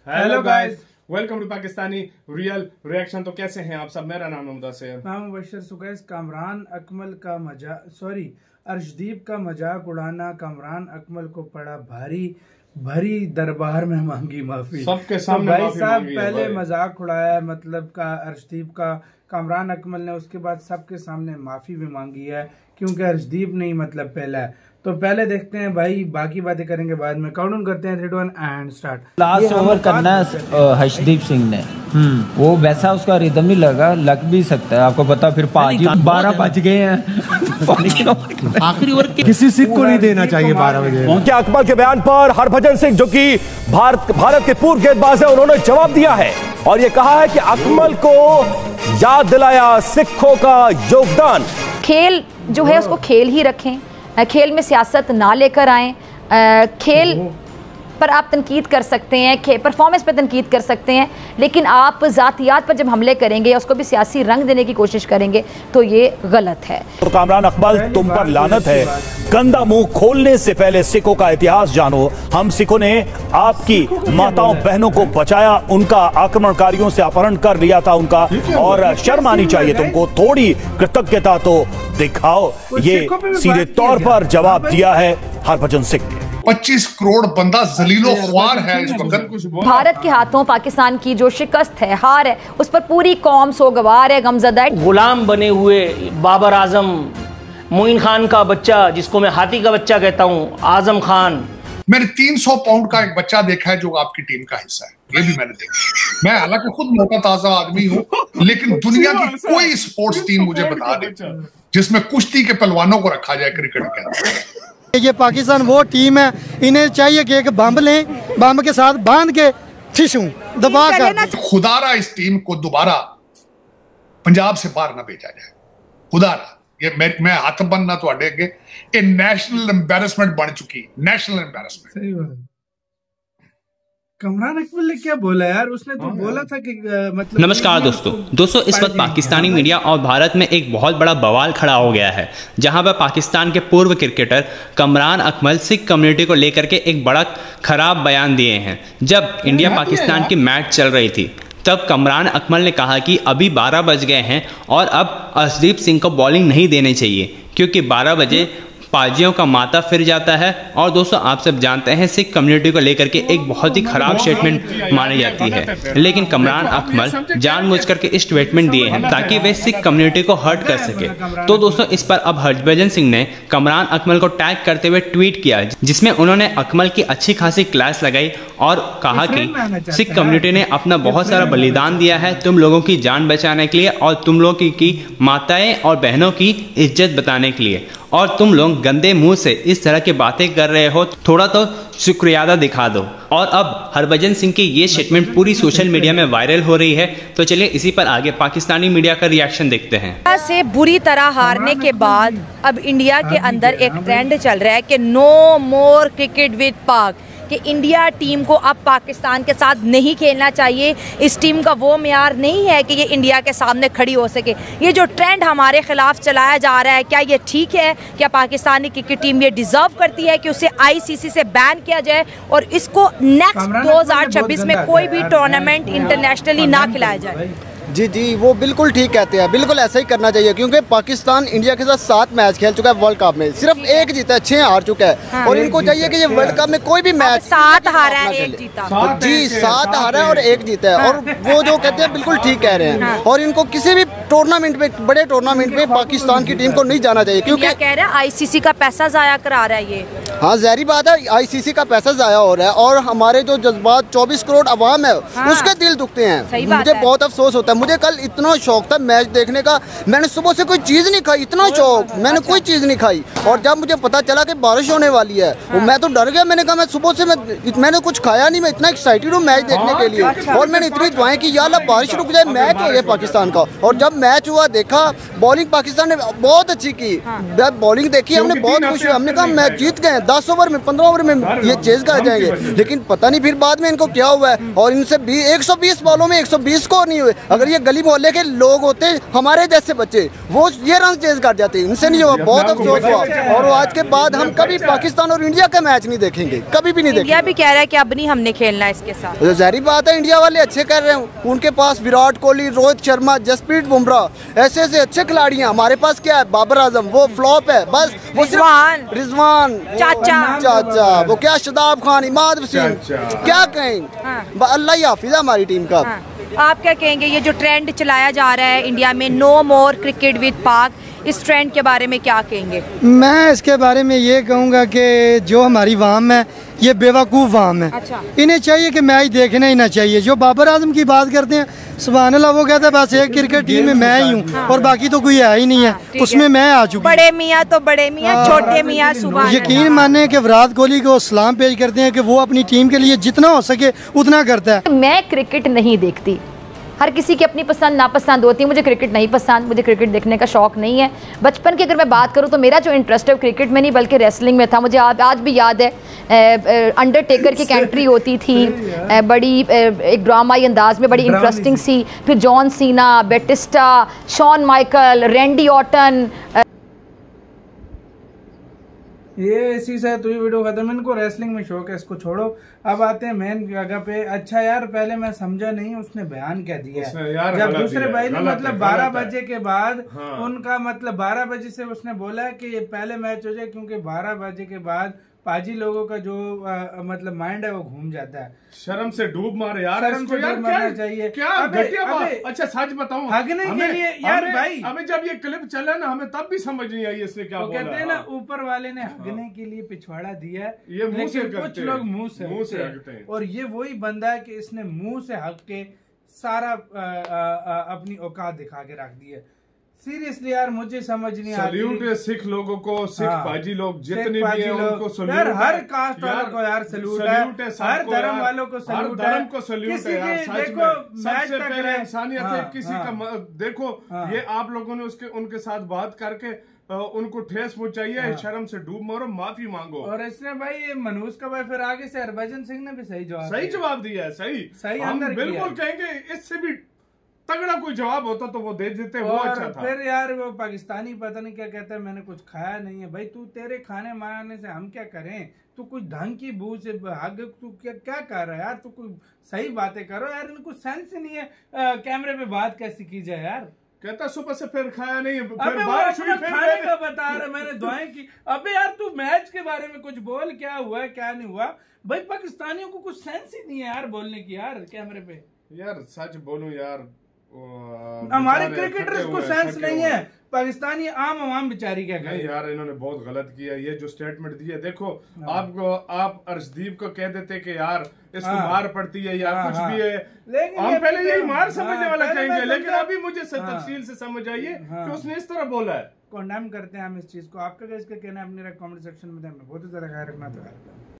Hello guys, welcome to Pakistani real reaction. तो कैसे हैं आप सब? मेरा नाम है मुदस्सिर। मैं मुबशर सुगैस। कामरान अकमल का अर्शदीप का मजाक उड़ाना कामरान अकमल को पड़ा भरी दरबार में मांगी माफी। सबके सामने तो भाई साहब पहले मजाक उड़ाया मतलब का अर्शदीप का कामरान अकमल ने, उसके बाद सबके सामने माफी भी मांगी है क्योंकि अर्शदीप नहीं मतलब पहला है। तो पहले देखते हैं भाई, बाकी बातें करेंगे बाद में। काउंट करते हैं 3, 2, 1 एंड स्टार्ट। लास्ट ओवर करना है हर्षदीप सिंह ने। वो वैसा उसका रिदम नहीं लग भी सकता है, आपको पता। फिर 12 बज गए हैं आखिरी ओवर किसी सिख को नहीं देना चाहिए 12 बजे। उनके अकमल के बयान पर हरभजन सिंह जो कि भारत के पूर्व गेंदबाज है, उन्होंने जवाब दिया है और ये कहा है कि अकमल को याद दिलाया सिखों का योगदान। खेल जो है उसको खेल ही रखें, खेल में सियासत ना लेकर आएं। खेल पर आप तनकीद कर सकते हैं, परफॉर्मेंस पर तनकीद कर सकते हैं, लेकिन आप ज़ातियात पर जब हमले करेंगे या उसको भी सियासी रंग देने की कोशिश करेंगे तो ये गलत है। तो कामरान अकमल, तुम पर लानत है, गंदा मुंह खोलने से पहले सिखों का इतिहास जानो। हम सिखों ने आपकी माताओं बहनों को बचाया, उनका आक्रमणकारियों से अपहरण कर लिया था उनका, और शर्म आनी चाहिए तुमको, थोड़ी कृतज्ञता तो दिखाओ। ये सीधे तौर पर जवाब दिया है हरभजन सिंह ने। 25 करोड़ बंदा जलीलो ख्वार है इस वक्त। भारत के हाथों पाकिस्तान की जो शिकस्त है, हार है, उस पर पूरी कौम सोगवार है, गमज़दा है। गुलाम बने हुए बाबर आजम, मोइन खान का बच्चा जिसको मैं हाथी का बच्चा कहता हूँ, आजम खान। मैंने 300 पाउंड का एक बच्चा देखा है जो आपकी टीम का हिस्सा है, ये भी मैंने देखा। मैं हालांकि खुद मोटा ताजा आदमी हूँ, लेकिन दुनिया की कोई स्पोर्ट्स टीम मुझे बता दे जिसमें कुश्ती के पहलवानों को रखा जाए क्रिकेट के अंदर। ये पाकिस्तान वो टीम है, इन्हें चाहिए कि एक बम लें, बम के साथ बांध के ठिशू दबा कर खुदारा इस टीम को दोबारा पंजाब से बाहर ना भेजा जाए। खुदारा, ये मैं हाथ बनना तो अड्डे अगे, ये नेशनल एम्बैरेसमेंट बन चुकी, नेशनल एम्बैरेसमेंट। सही बात। कामरान अकमल ने क्या बोला यार? उसने तो बोला था कि मतलब। नमस्कार दोस्तों, इस वक्त पाकिस्तानी मीडिया और भारत में एक बहुत बड़ा बवाल खड़ा हो गया है, जहां पर पाकिस्तान के पूर्व क्रिकेटर कामरान अकमल सिख कम्युनिटी को लेकर के एक बड़ा खराब बयान दिए हैं। जब इंडिया पाकिस्तान की मैच चल रही थी तब कामरान अकमल ने कहा कि अभी 12 बज गए हैं और अब अर्शदीप सिंह को बॉलिंग नहीं देनी चाहिए क्योंकि 12 बजे पाजियों का माता फिर जाता है। और दोस्तों, आप सब जानते हैं सिख कम्युनिटी को लेकर के एक बहुत ही खराब स्टेटमेंट मानी जाती है, लेकिन कामरान अकमल जानबूझकर के इस स्टेटमेंट दिए हैं ताकि वे सिख कम्युनिटी को हर्ट कर सके। तो दोस्तों, इस पर अब हरभजन सिंह ने कामरान अकमल को टैग करते हुए ट्वीट किया, जिसमें उन्होंने अकमल की अच्छी खासी क्लास लगाई और कहा कि सिख कम्युनिटी ने अपना बहुत सारा बलिदान दिया है तुम लोगों की जान बचाने के लिए और तुम लोगों की माताएं और बहनों की इज्जत बताने के लिए, और तुम लोग गंदे मुंह से इस तरह की बातें कर रहे हो, थोड़ा तो शुक्रियादा दिखा दो। और अब हरभजन सिंह की ये स्टेटमेंट पूरी सोशल मीडिया में वायरल हो रही है। तो चलिए इसी पर आगे पाकिस्तानी मीडिया का रिएक्शन देखते हैं। से बुरी तरह हारने के बाद अब इंडिया के अंदर एक ट्रेंड चल रहा है कि नो मोर क्रिकेट विद पाक, कि इंडिया टीम को अब पाकिस्तान के साथ नहीं खेलना चाहिए। इस टीम का वो मेयार नहीं है कि ये इंडिया के सामने खड़ी हो सके। ये जो ट्रेंड हमारे खिलाफ चलाया जा रहा है, क्या ये ठीक है? क्या पाकिस्तानी क्रिकेट टीम ये डिजर्व करती है कि उसे आईसीसी से बैन किया जाए और इसको नेक्स्ट 2026 में कोई भी टूर्नामेंट इंटरनेशनली ना खिलाया जाए? जी, वो बिल्कुल ठीक कहते हैं, बिल्कुल ऐसा ही करना चाहिए क्योंकि पाकिस्तान इंडिया के साथ 7 मैच खेल चुका है वर्ल्ड कप में, सिर्फ 1 जीता है, 6 हार चुका है। हाँ, और इनको चाहिए कि ये वर्ल्ड कप में कोई भी मैच 7 हारा है 1 जीता। जी, 7 हारा है और 1 जीता है, और वो जो कहते हैं बिल्कुल ठीक कह रहे हैं। हाँ। और इनको किसी भी टूर्नामेंट में, बड़े टूर्नामेंट में पाकिस्तान की टीम को नहीं जाना चाहिए क्योंकि कह रहे हैं आईसीसी का पैसा जाया करा रहा है ये। हाँ, ज़ाहिर बात है, आईसीसी का पैसा जाया हो रहा है और हमारे जो जज्बात 24 करोड़ अवाम है उसके दिल दुखते हैं। मुझे बहुत अफसोस होता है। मुझे कल इतना शौक था मैच देखने का, मैंने सुबह से कोई चीज़ नहीं खाई, इतना शौक, मैंने कोई चीज़ नहीं खाई। और जब मुझे पता चला कि बारिश होने वाली है, मैं तो डर गया। मैंने कहा मैं सुबह से मैंने कुछ खाया नहीं, मैं इतना एक्साइटेड हूँ मैच देखने के लिए। और मैंने इतनी दुआएं की या अल्लाह बारिश रुक जाए, मैच हो जाए पाकिस्तान का। और जब मैच हुआ देखा बॉलिंग पाकिस्तान ने बहुत अच्छी की, बॉलिंग देखी हमने, बहुत खुश हुए। हमने कहा मैच जीत गए, 10 ओवर में 15 ओवर में ये चेज कर जाएंगे, लेकिन पता नहीं फिर बाद में इनको क्या हुआ है। और इनसे 120 बॉलों में 120 स्कोर नहीं हुए। अगर ये गली मोहल्ले के लोग होते, हमारे जैसे बच्चे, वो ये रन चेज कर जाते, इनसे नहीं हुआ, बहुत अफसोस हुआ। और आज के बाद हम कभी पाकिस्तान और इंडिया का मैच नहीं देखेंगे, कभी भी नहीं देखेंगे। इंडिया भी कह रहा है कि अब नहीं हमने खेलना इसके साथ। जाहिर बात है, इंडिया वाले अच्छे कर रहे हैं, उनके पास विराट कोहली, रोहित शर्मा, जसप्रीत बुमराह ऐसे ऐसे अच्छे खिलाड़ी हैं। हमारे पास क्या है, बाबर आजम, वो फ्लॉप है बस। वो रिजवान चाचा, वो क्या शादाब खान, इमाद वसीम, क्या कहें। अल्लाह ही हाफिज है हमारी टीम का। आप क्या कहेंगे, ये जो ट्रेंड चलाया जा रहा है इंडिया में, नो मोर क्रिकेट विद पाक, इस ट्रेंड के बारे में क्या कहेंगे? मैं इसके बारे में ये कहूँगा कि जो हमारी वाम है ये बेवकूफ़ वाम है। अच्छा। इन्हें चाहिए कि मैच देखना ही ना चाहिए। जो बाबर आजम की बात करते हैं, सुभान अल्लाह, वो कहते हैं बस एक क्रिकेट टीम में मैं ही हूँ और बाकी तो कोई है ही नहीं है, उसमें मैं आ चुकी। बड़े मियाँ तो बड़े मियाँ, छोटे मियाँ सुभान। यकीन माने कि विराट कोहली को सलाम पेश करते हैं कि वो अपनी टीम के लिए जितना हो सके उतना करता है। मैं क्रिकेट नहीं देखती, हर किसी की अपनी पसंद नापसंद होती है। मुझे क्रिकेट नहीं पसंद, मुझे क्रिकेट देखने का शौक़ नहीं है। बचपन की अगर मैं बात करूं तो मेरा जो इंटरेस्ट है क्रिकेट में नहीं बल्कि रेसलिंग में था। मुझे आज भी याद है अंडरटेकर की एंट्री होती थी, बड़ी एक ड्रामाई अंदाज में, बड़ी इंटरेस्टिंग सी। फिर John Cena, Batista, Shawn Michael, Randy Orton. ये इसी से तो ये वीडियो खत्म। इनको रेसलिंग में शौक है, इसको छोड़ो। अब आते हैं मेन जगह पे। अच्छा यार, पहले मैं समझा नहीं उसने बयान क्या दिया है। जब दूसरे भाई ने मतलब 12 बजे के बाद उनका मतलब 12 बजे से उसने बोला है कि ये पहले मैच हो जाए, क्योंकि 12 बजे के बाद पाजी लोगों का जो मतलब माइंड है वो घूम जाता है। शर्म से डूब मारे यार, इसको यार क्या चाहिए, क्या घटिया बात। अच्छा सच बताऊं, हगने के लिए यार भाई, हमें जब ये क्लिप चला ना, हमें तब भी समझ नहीं आई इसने क्या बोला। कहते हैं ना, ऊपर वाले ने हगने के लिए पिछवाड़ा दिया है, ये मुंह से कुछ लोग मुंह से हगते हैं। और ये वही बंदा है कि इसने मुंह से हग के सारा अपनी औकात दिखा के रख दी है। सीरियसली यार, मुझे समझ नहीं आ रही। सल्यूट है सिख लोगों को, सिख बाजी लोग जितने भी हैं उनको सल्यूट यार, हर कास्ट वालों को यार सल्यूट है, हर धर्म वालों को सल्यूट है, धर्म को सल्यूट है यार। देखो सबसे पहले इंसानियत है किसी का। देखो ये आप लोगों ने उनके साथ बात करके उनको ठेस पहुंचाई है। शर्म से डूब मारो, माफी मांगो। और इसने भाई मनोज का भाई फिर आगे से हरभजन सिंह ने भी सही जवाब दिया है। सही हम बिल्कुल कहेंगे, इससे भी तगड़ा कोई जवाब होता तो वो दे देते, वो अच्छा था। फिर यार वो पाकिस्तानी पता नहीं क्या कहता है, मैंने कुछ खाया नहीं है। भाई तू, तेरे खाने मारने से हम क्या करें? तू कुछ ढंग की बू से हग, तू क्या कर रहा है यार? तू कुछ सही बातें करो यार, इनको सेंस ही नहीं है। कैमरे पे बात कैसी की जाए यार? कहता सुबह से फिर खाया नहीं, फिर बारिश हुई, खाने का बता रहा, मैंने दुआएं की। अबे यार तू मैच के बारे में कुछ बोल, क्या हुआ क्या नहीं हुआ। भाई पाकिस्तानियों को कुछ सेंस ही नहीं है यार बोलने की यार कैमरे पे। यार सच बोलूं यार, हमारे क्रिकेटर्स को सेंस नहीं है, पाकिस्तानी आम बेचारी क्या करें। यार इन्होंने बहुत गलत किया। ये जो स्टेटमेंट दी है, देखो आप अर्शदीप को कह देते कि यार इसको मार पड़ती है या कुछ भी है, हम पहले यही मार समझने वाला कहेंगे, लेकिन अभी मुझे तफसील से समझ आइए कि उसने इस तरह बोला है। कंडेम करते हैं हम इस चीज को। आपका क्या इसका कहना है, अपने कमेंट सेक्शन में बहुत ही ज्यादा ख्याल रखना। तो